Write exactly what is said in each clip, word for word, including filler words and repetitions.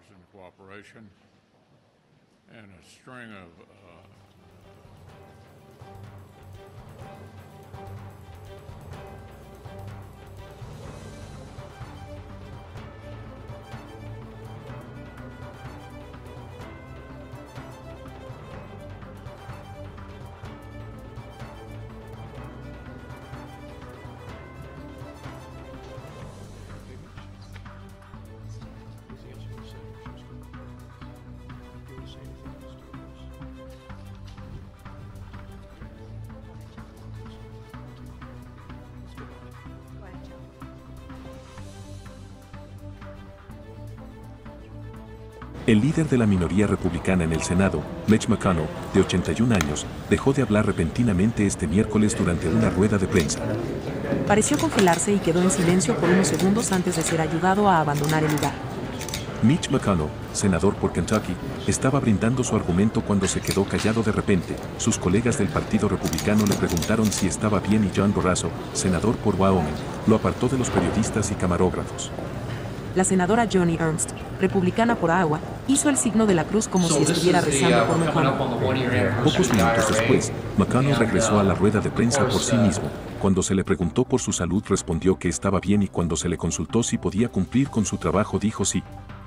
bipartisan cooperation and a string of uh, El líder de la minoría republicana en el Senado, Mitch McConnell, de ochenta y un años, dejó de hablar repentinamente este miércoles durante una rueda de prensa. Pareció congelarse y quedó en silencio por unos segundos antes de ser ayudado a abandonar el lugar. Mitch McConnell, senador por Kentucky, estaba brindando su argumento cuando se quedó callado de repente. Sus colegas del Partido Republicano le preguntaron si estaba bien y John Barrasso, senador por Wyoming, lo apartó de los periodistas y camarógrafos. La senadora Joni Ernst, republicana por Iowa, hizo el signo de la cruz como si estuviera rezando por McConnell. Pocos minutos después, McConnell regresó a la rueda de prensa por sí mismo. Cuando se le preguntó por su salud respondió que estaba bien y cuando se le consultó si podía cumplir con su trabajo dijo sí.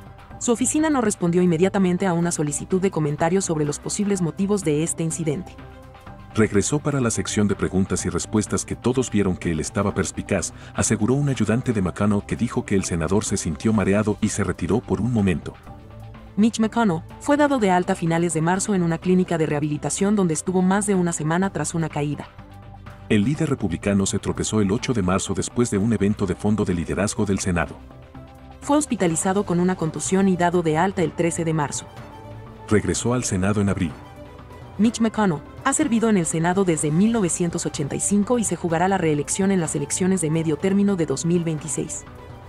Su oficina no respondió inmediatamente a una solicitud de comentarios sobre los posibles motivos de este incidente. Regresó para la sección de preguntas y respuestas que todos vieron que él estaba perspicaz, aseguró un ayudante de McConnell que dijo que el senador se sintió mareado y se retiró por un momento. Mitch McConnell fue dado de alta a finales de marzo en una clínica de rehabilitación donde estuvo más de una semana tras una caída. El líder republicano se tropezó el ocho de marzo después de un evento de fondo de liderazgo del Senado. Fue hospitalizado con una contusión y dado de alta el trece de marzo. Regresó al Senado en abril. Mitch McConnell ha servido en el Senado desde mil novecientos ochenta y cinco y se jugará la reelección en las elecciones de medio término de dos mil veintiséis.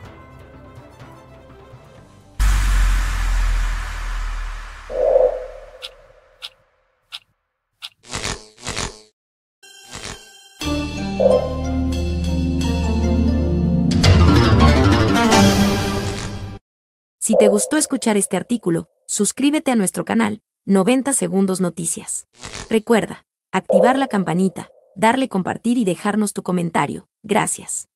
Si te gustó escuchar este artículo, suscríbete a nuestro canal, noventa Segundos Noticias. Recuerda, activar la campanita, darle compartir y dejarnos tu comentario. Gracias.